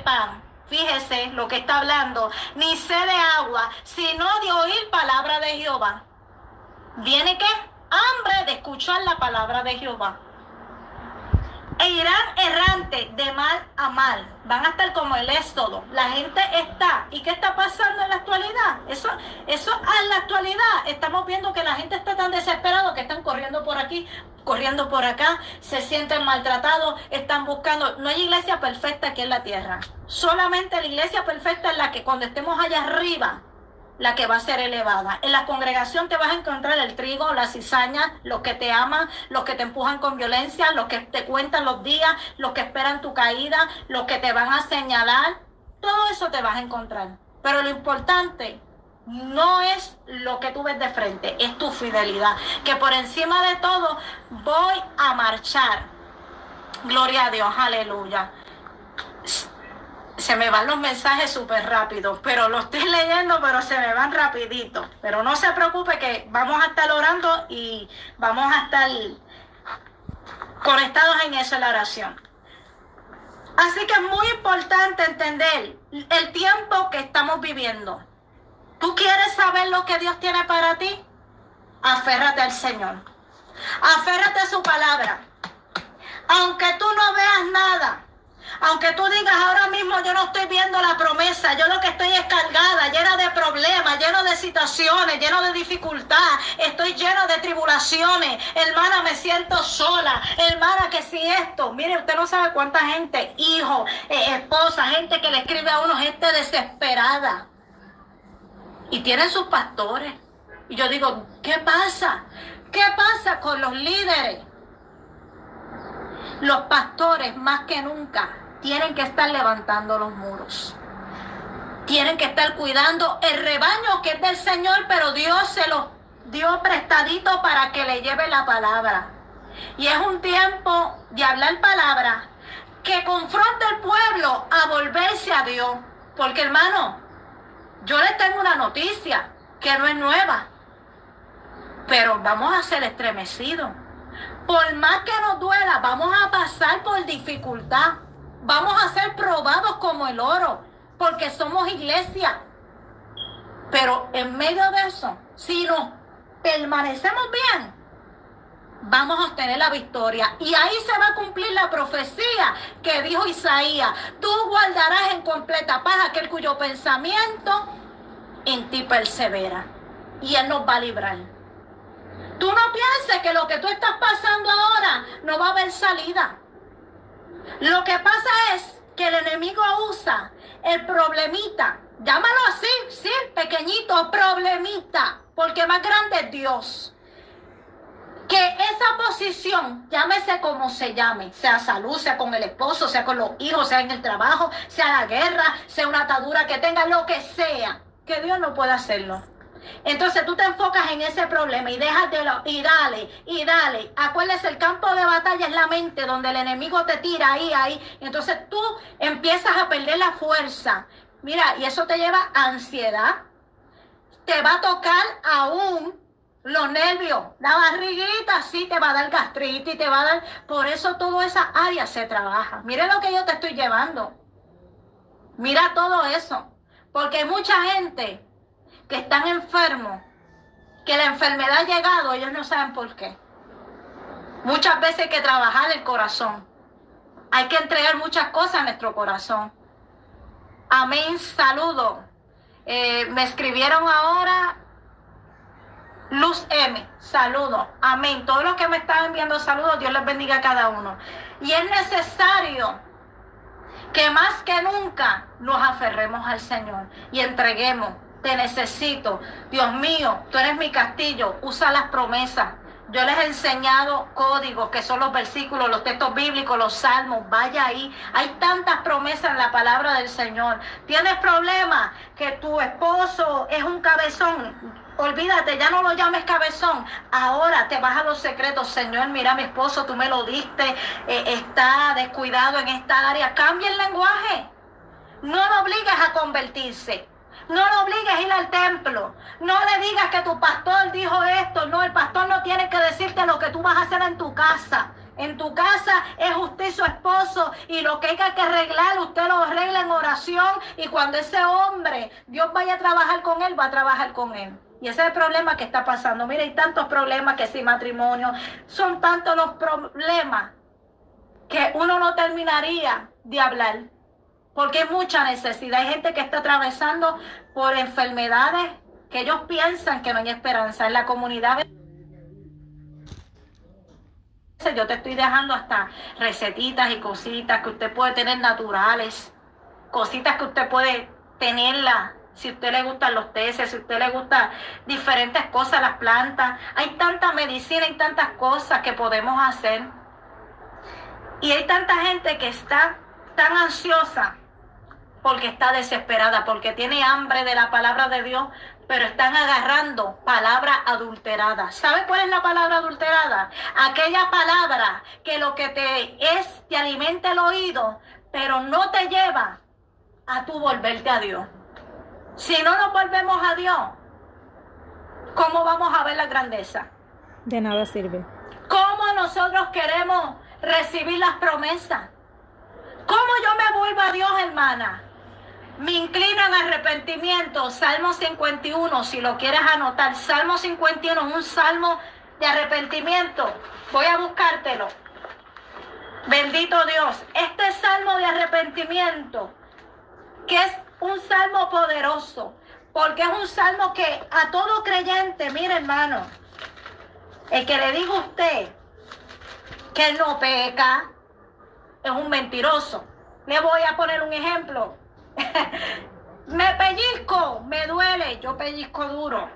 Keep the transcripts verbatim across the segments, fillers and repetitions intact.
pan, fíjese lo que está hablando, ni sed de agua, sino de oír palabra de Jehová. ¿Viene qué? Hambre de escuchar la palabra de Jehová. E irán errantes de mal a mal. Van a estar como el éxodo. La gente está. ¿Y qué está pasando en la actualidad? Eso, eso en la actualidad. Estamos viendo que la gente está tan desesperada que están corriendo por aquí, corriendo por acá, se sienten maltratados, están buscando. No hay iglesia perfecta aquí en la tierra. Solamente la iglesia perfecta es la que cuando estemos allá arriba, la que va a ser elevada. En la congregación te vas a encontrar el trigo, la cizaña, los que te aman, los que te empujan con violencia, los que te cuentan los días, los que esperan tu caída, los que te van a señalar. Todo eso te vas a encontrar. Pero lo importante no es lo que tú ves de frente, es tu fidelidad. Que por encima de todo voy a marchar. Gloria a Dios, aleluya. Se me van los mensajes súper rápido, pero lo estoy leyendo, pero se me van rapidito. Pero no se preocupe que vamos a estar orando y vamos a estar conectados en eso, en la oración. Así que es muy importante entender el tiempo que estamos viviendo. ¿Tú quieres saber lo que Dios tiene para ti? Aférrate al Señor. Aférrate a su palabra. Aunque tú no veas nada, aunque tú digas ahora mismo yo no estoy viendo la promesa, yo lo que estoy es cargada, llena de problemas, lleno de situaciones, lleno de dificultad, estoy lleno de tribulaciones, hermana me siento sola, hermana que si esto, mire usted no sabe cuánta gente, hijos, eh, esposa, gente que le escribe a uno, gente desesperada y tienen sus pastores y yo digo, ¿qué pasa? ¿Qué pasa con los líderes? Los pastores más que nunca tienen que estar levantando los muros. Tienen que estar cuidando el rebaño que es del Señor, pero Dios se los dio prestadito para que le lleve la palabra. Y es un tiempo de hablar palabra que confronta al pueblo a volverse a Dios. Porque hermano, yo les tengo una noticia que no es nueva, pero vamos a ser estremecidos. Por más que nos duela, vamos a pasar por dificultad. Vamos a ser probados como el oro, porque somos iglesia. Pero en medio de eso, si nos permanecemos bien, vamos a obtener la victoria. Y ahí se va a cumplir la profecía que dijo Isaías. Tú guardarás en completa paz aquel cuyo pensamiento en ti persevera. Y Él nos va a librar. Tú no pienses que lo que tú estás pasando ahora no va a haber salida. Lo que pasa es que el enemigo usa el problemita, llámalo así, sí, pequeñito, problemita, porque más grande es Dios. Que esa posición, llámese como se llame, sea salud, sea con el esposo, sea con los hijos, sea en el trabajo, sea la guerra, sea una atadura que tenga, lo que sea, que Dios no pueda hacerlo. Entonces tú te enfocas en ese problema y dejas de lo, y dale, y dale. Acuérdese, el campo de batalla es la mente, donde el enemigo te tira ahí, ahí. Entonces tú empiezas a perder la fuerza. Mira, y eso te lleva a ansiedad. Te va a tocar aún los nervios, la barriguita, sí, te va a dar gastritis, te va a dar... Por eso toda esa área se trabaja. Mira lo que yo te estoy llevando. Mira todo eso. Porque hay mucha gente que están enfermos, que la enfermedad ha llegado, ellos no saben por qué. Muchas veces hay que trabajar el corazón. Hay que entregar muchas cosas a nuestro corazón. Amén, saludo. Eh, me escribieron ahora, Luz M, saludo. Amén. Todos los que me están enviando saludos, Dios les bendiga a cada uno. Y es necesario que más que nunca nos aferremos al Señor y entreguemos. Te necesito, Dios mío, tú eres mi castillo, usa las promesas. Yo les he enseñado códigos que son los versículos, los textos bíblicos, los salmos. Vaya ahí, hay tantas promesas en la palabra del Señor. ¿Tienes problemas? Que tu esposo es un cabezón. Olvídate, ya no lo llames cabezón. Ahora te vas a los secretos. Señor, mira, mi esposo, tú me lo diste, eh, está descuidado en esta área. Cambia el lenguaje. No lo obligues a convertirse. No lo obligues a ir al templo. No le digas que tu pastor dijo esto. No, el pastor no tiene que decirte lo que tú vas a hacer en tu casa. En tu casa es usted y su esposo. Y lo que haya que arreglar, usted lo arregla en oración. relación, y cuando ese hombre, Dios vaya a trabajar con él, va a trabajar con él. Y ese es el problema que está pasando. Mira, hay tantos problemas que sin matrimonio, son tantos los problemas que uno no terminaría de hablar, porque hay mucha necesidad. Hay gente que está atravesando por enfermedades que ellos piensan que no hay esperanza. En la comunidad yo te estoy dejando hasta recetitas y cositas que usted puede tener naturales, cositas que usted puede tenerlas. Si a usted le gustan los teces, si a usted le gustan diferentes cosas, las plantas. Hay tanta medicina y tantas cosas que podemos hacer. Y hay tanta gente que está tan ansiosa porque está desesperada, porque tiene hambre de la palabra de Dios, pero están agarrando palabras adulteradas. ¿Sabe cuál es la palabra adulterada? Aquella palabra que lo que te es, te alimenta el oído, pero no te lleva a tu volverte a Dios. Si no nos volvemos a Dios, ¿cómo vamos a ver la grandeza? De nada sirve. ¿Cómo nosotros queremos recibir las promesas? ¿Cómo yo me vuelvo a Dios, hermana? Me inclino en arrepentimiento. Salmo cincuenta y uno, si lo quieres anotar. Salmo cincuenta y uno es un salmo de arrepentimiento. Voy a buscártelo. Bendito Dios. Este salmo de arrepentimiento, que es un salmo poderoso, porque es un salmo que a todo creyente, mire hermano, el que le diga a usted que él no peca, es un mentiroso. Le voy a poner un ejemplo. Me pellizco, me duele, yo pellizco duro,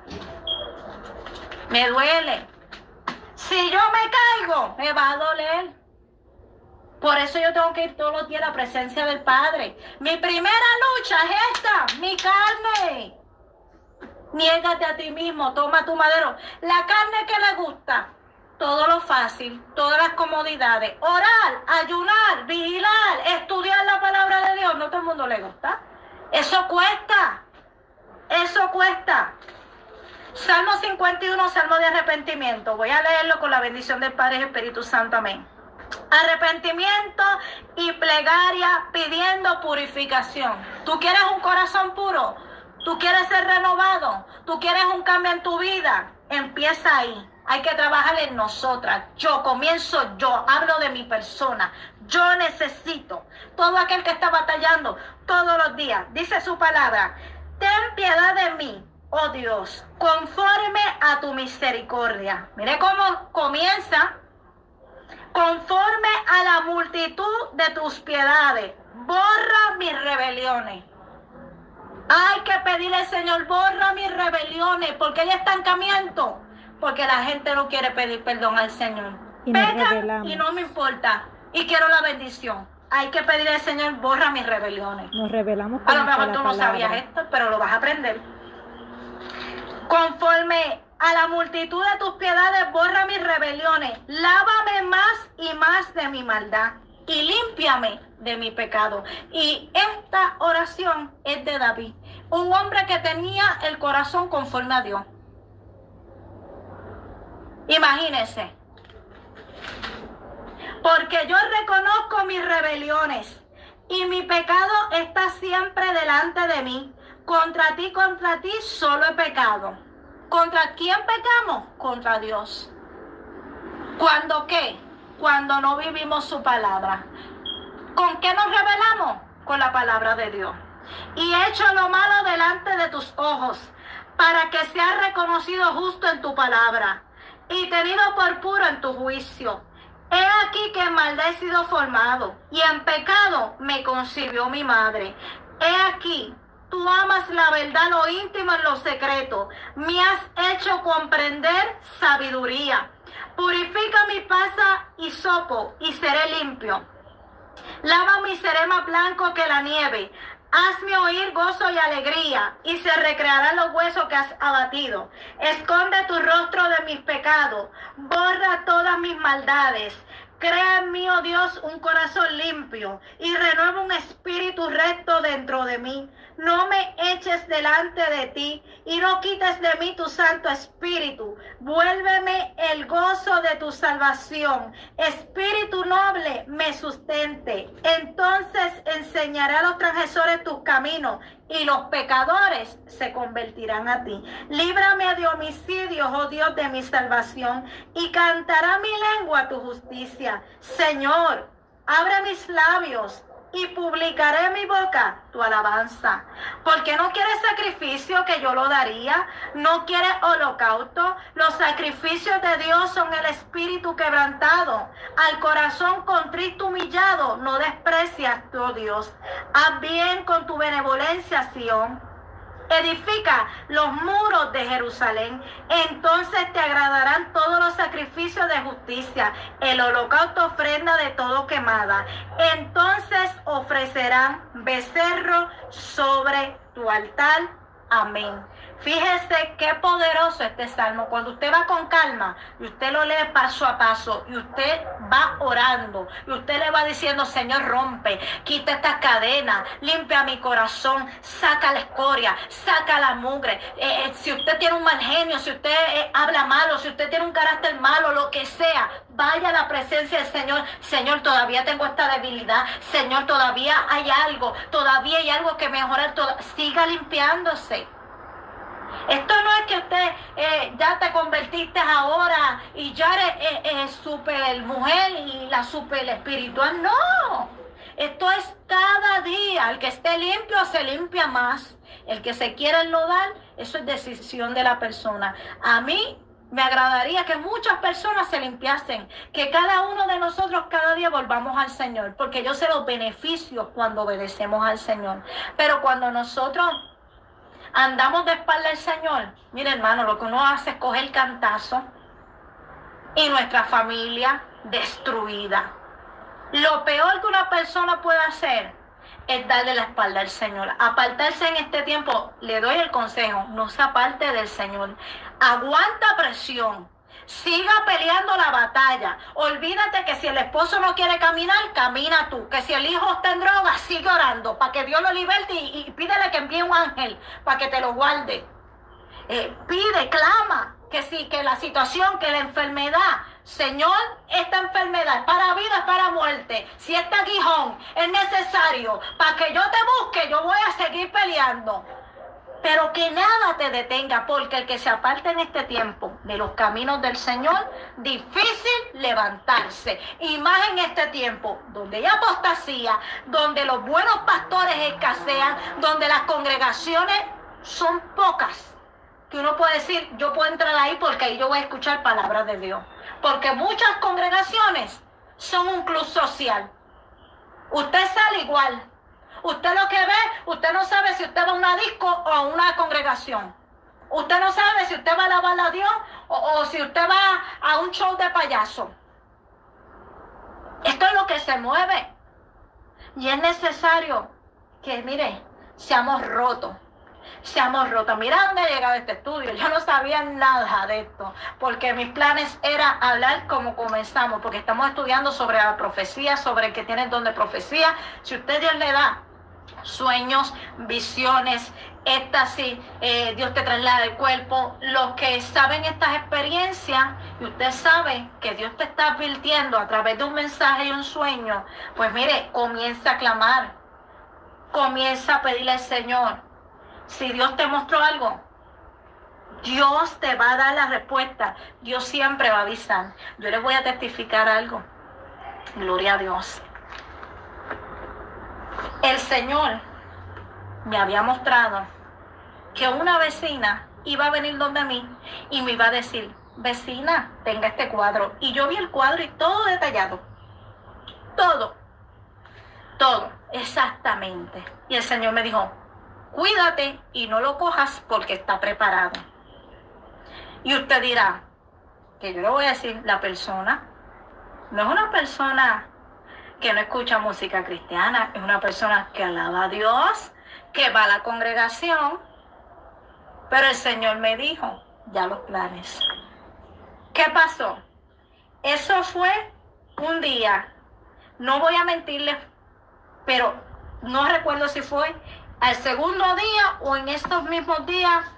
me duele. Si yo me caigo, me va a doler. Por eso yo tengo que ir todos los días a la presencia del Padre. Mi primera lucha es esta, mi carne. Niégate a ti mismo, toma tu madero. La carne que le gusta, todo lo fácil, todas las comodidades. Orar, ayunar, vigilar, estudiar la palabra de Dios. No todo el mundo le gusta. Eso cuesta. Eso cuesta. Salmo cincuenta y uno, salmo de arrepentimiento. Voy a leerlo con la bendición del Padre y del Espíritu Santo. Amén. Arrepentimiento y plegaria pidiendo purificación. ¿Tú quieres un corazón puro? ¿Tú quieres ser renovado? ¿Tú quieres un cambio en tu vida? Empieza ahí. Hay que trabajar en nosotras. Yo comienzo yo. Hablo de mi persona. Yo necesito. Todo aquel que está batallando todos los días. Dice su palabra. Ten piedad de mí, oh Dios, conforme a tu misericordia. Mire cómo comienza. Conforme a la multitud de tus piedades, borra mis rebeliones. Hay que pedirle al Señor, borra mis rebeliones, porque hay estancamiento, porque la gente no quiere pedir perdón al Señor. Y pecan y no me importa, y quiero la bendición. Hay que pedirle al Señor, borra mis rebeliones. Nos rebelamos a lo mejor la tú no palabra. sabías esto, pero lo vas a aprender. Conforme a la multitud de tus piedades, borra mis rebeliones. Lávame más y más de mi maldad y límpiame de mi pecado. Y esta oración es de David, un hombre que tenía el corazón conforme a Dios. Imagínense. Porque yo reconozco mis rebeliones y mi pecado está siempre delante de mí. Contra ti, contra ti solo he pecado. ¿Contra quién pecamos? Contra Dios. ¿Cuándo qué? Cuando no vivimos su palabra. ¿Con qué nos rebelamos? Con la palabra de Dios. Y he hecho lo malo delante de tus ojos, para que seas reconocido justo en tu palabra y tenido por puro en tu juicio. He aquí que en maldad he sido formado, y en pecado me concibió mi madre. He aquí, tú amas la verdad, lo íntimo en lo secreto. Me has hecho comprender sabiduría. Purifica mi pasa y sopo, y seré limpio. Lava mi seré más blanco que la nieve. Hazme oír gozo y alegría, y se recrearán los huesos que has abatido. Esconde tu rostro de mis pecados, borra todas mis maldades. Crea en mí, oh Dios, un corazón limpio, y renueva un espíritu recto dentro de mí. No me eches delante de ti, y no quites de mí tu Santo Espíritu. Vuélveme el gozo de tu salvación. Espíritu noble me sustente. Entonces enseñaré a los transgresores tus caminos y los pecadores se convertirán a ti. Líbrame de homicidios, oh Dios de mi salvación, y cantará mi lengua tu justicia. Señor, abre mis labios y publicaré en mi boca tu alabanza. Porque no quieres sacrificio, que yo lo daría. No quieres holocausto. Los sacrificios de Dios son el espíritu quebrantado. Al corazón contrito humillado no desprecias tu, oh Dios. Haz bien con tu benevolencia, Sión. Edifica los muros de Jerusalén. Entonces te agradarán todos los sacrificios de justicia, el holocausto, ofrenda de todo quemada. Entonces ofrecerán becerro sobre tu altar. Amén. Fíjese qué poderoso este salmo. Cuando usted va con calma y usted lo lee paso a paso y usted va orando y usted le va diciendo: Señor, rompe, quita esta cadena, limpia mi corazón, saca la escoria, saca la mugre. Eh, eh, si usted tiene un mal genio, si usted eh, habla malo, si usted tiene un carácter malo, lo que sea, vaya a la presencia del Señor. Señor, todavía tengo esta debilidad. Señor, todavía hay algo, todavía hay algo que mejorar. Toda... Siga limpiándose. Esto no es que usted eh, ya te convertiste ahora y ya eres eh, eh, super mujer y la super espiritual. No, esto es cada día. El que esté limpio se limpia más. El que se quiera enlodar, eso es decisión de la persona. A mí me agradaría que muchas personas se limpiasen, que cada uno de nosotros cada día volvamos al Señor, porque yo sé los beneficios cuando obedecemos al Señor. Pero cuando nosotros andamos de espalda al Señor, mire, hermano, lo que uno hace es coger cantazo y nuestra familia destruida. Lo peor que una persona puede hacer es darle la espalda al Señor. Apartarse en este tiempo, le doy el consejo, no se aparte del Señor. Aguanta presión. Siga peleando la batalla. Olvídate que si el esposo no quiere caminar, camina tú. Que si el hijo está en droga, sigue orando para que Dios lo liberte y, y pídele que envíe un ángel para que te lo guarde. Eh, pide, clama, que si que la situación, que la enfermedad, Señor, esta enfermedad es para vida, es para muerte. Si este aguijón es necesario para que yo te busque, yo voy a seguir peleando. Pero que nada te detenga, porque el que se aparte en este tiempo de los caminos del Señor, difícil levantarse. Y más en este tiempo, donde hay apostasía, donde los buenos pastores escasean, donde las congregaciones son pocas, que uno puede decir, yo puedo entrar ahí porque ahí yo voy a escuchar palabras de Dios. Porque muchas congregaciones son un club social. Usted sale igual. Usted lo que ve, usted no sabe si usted va a una disco o a una congregación. Usted no sabe si usted va a alabar a Dios o, o si usted va a un show de payaso. Esto es lo que se mueve. Y es necesario que, mire, seamos rotos. Seamos rotos. Mira dónde he llegado este estudio. Yo no sabía nada de esto, porque mis planes era hablar como comenzamos, porque estamos estudiando sobre la profecía, sobre el que tiene el don de profecía. Si usted Dios le da sueños, visiones, éxtasis, eh, Dios te traslada el cuerpo, los que saben estas experiencias, y usted sabe que Dios te está advirtiendo a través de un mensaje y un sueño, pues mire, comienza a clamar, comienza a pedirle al Señor. Si Dios te mostró algo, Dios te va a dar la respuesta. Dios siempre va a avisar. Yo les voy a testificar algo. Gloria a Dios. El Señor me había mostrado que una vecina iba a venir donde mí y me iba a decir: vecina, tenga este cuadro. Y yo vi el cuadro y todo detallado. Todo. Todo. Exactamente. Y el Señor me dijo: cuídate y no lo cojas porque está preparado. Y usted dirá, que yo le voy a decir, la persona no es una persona que no escucha música cristiana, es una persona que alaba a Dios, que va a la congregación. Pero el Señor me dijo ya los planes. ¿Qué pasó? Eso fue un día, no voy a mentirles, pero no recuerdo si fue al segundo día o en estos mismos días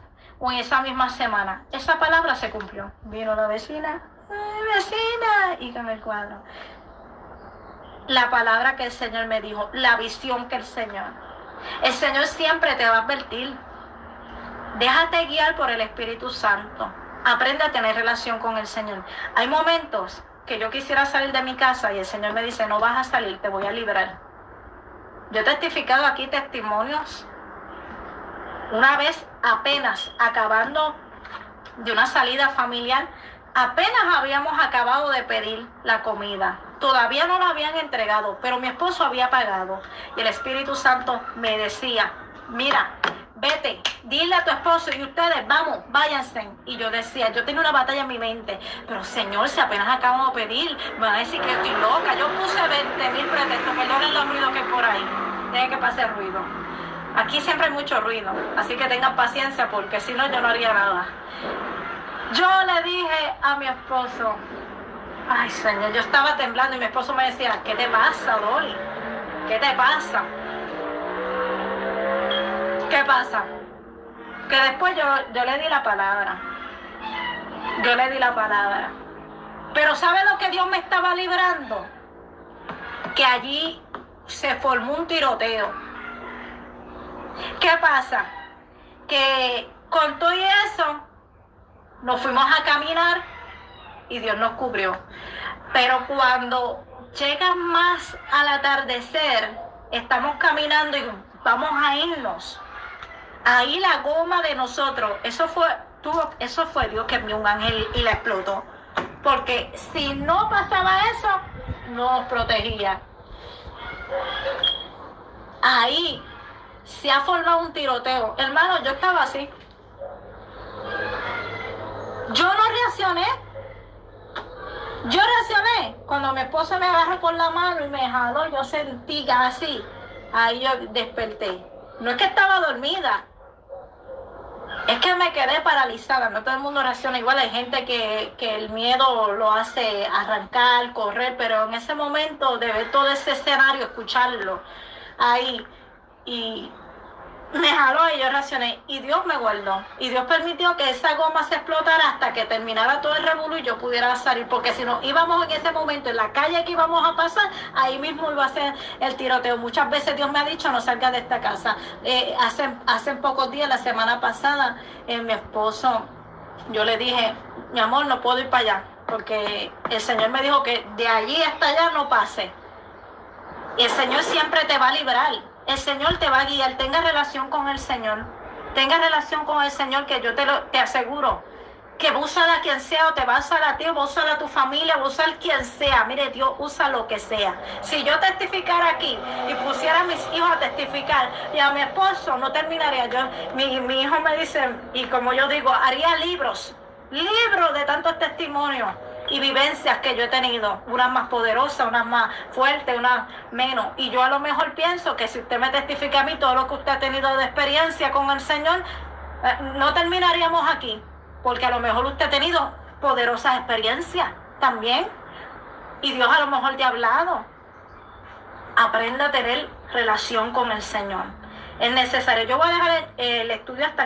o en esa misma semana, esa palabra se cumplió. Vino la vecina, ¡ay, vecina! Y con el cuadro. La palabra que el Señor me dijo, la visión que el Señor. El Señor siempre te va a advertir. Déjate guiar por el Espíritu Santo. Aprende a tener relación con el Señor. Hay momentos que yo quisiera salir de mi casa y el Señor me dice, no vas a salir, te voy a librar. Yo he testificado aquí testimonios. Una vez apenas acabando de una salida familiar, apenas habíamos acabado de pedir la comida. Todavía no la habían entregado, pero mi esposo había pagado. Y el Espíritu Santo me decía, mira, vete, dile a tu esposo y ustedes, vamos, váyanse. Y yo decía, yo tenía una batalla en mi mente, pero Señor, si apenas acabamos de pedir, me van a decir que estoy loca. Yo puse veinte mil pretextos, perdonen los ruidos que hay por ahí. Dejen que pase ruido. Aquí siempre hay mucho ruido, así que tengan paciencia porque si no yo no haría nada. Yo le dije a mi esposo, ay Señor, yo estaba temblando y mi esposo me decía, ¿qué te pasa, Dolly? ¿Qué te pasa? ¿Qué pasa? Que después yo, yo le di la palabra. Yo le di la palabra. Pero ¿sabe lo que Dios me estaba librando? Que allí se formó un tiroteo. ¿Qué pasa? Que con todo eso nos fuimos a caminar y Dios nos cubrió. Pero cuando llega más al atardecer, estamos caminando y vamos a irnos. Ahí la goma de nosotros, eso fue, tuvo, eso fue Dios que envió un ángel y la explotó. Porque si no pasaba eso, nos protegía. Ahí se ha formado un tiroteo. Hermano, yo estaba así. Yo no reaccioné. Yo reaccioné cuando mi esposo me agarró por la mano y me jaló. Yo sentí así. Ahí yo desperté. No es que estaba dormida. Es que me quedé paralizada. No todo el mundo reacciona igual. Hay gente que, que el miedo lo hace arrancar, correr. Pero en ese momento, de ver todo ese escenario, escucharlo ahí. Y me jaló y yo reaccioné. Y Dios me guardó. Y Dios permitió que esa goma se explotara hasta que terminara todo el revolú y yo pudiera salir. Porque si no íbamos en ese momento en la calle que íbamos a pasar, ahí mismo iba a ser el tiroteo. Muchas veces Dios me ha dicho, no salgas de esta casa. Eh, hace, hace pocos días, la semana pasada, eh, mi esposo, yo le dije, mi amor, no puedo ir para allá. Porque el Señor me dijo que de allí hasta allá no pase. Y el Señor siempre te va a librar. El Señor te va a guiar. Tenga relación con el Señor. Tenga relación con el Señor, que yo te, lo, te aseguro que va a usar a quien sea, o te va a usar a ti, o va a usar a tu familia, va a usar quien sea. Mire, Dios usa lo que sea. Si yo testificara aquí y pusiera a mis hijos a testificar y a mi esposo, no terminaría. Yo, mi, mi hijo me dice, y como yo digo, haría libros, libros de tantos testimonios y vivencias que yo he tenido, unas más poderosas, unas más fuertes, unas menos. Y yo a lo mejor pienso que si usted me testifica a mí todo lo que usted ha tenido de experiencia con el Señor, eh, no terminaríamos aquí, porque a lo mejor usted ha tenido poderosas experiencias también, y Dios a lo mejor te ha hablado. Aprenda a tener relación con el Señor. Es necesario. Yo voy a dejar el, el estudio hasta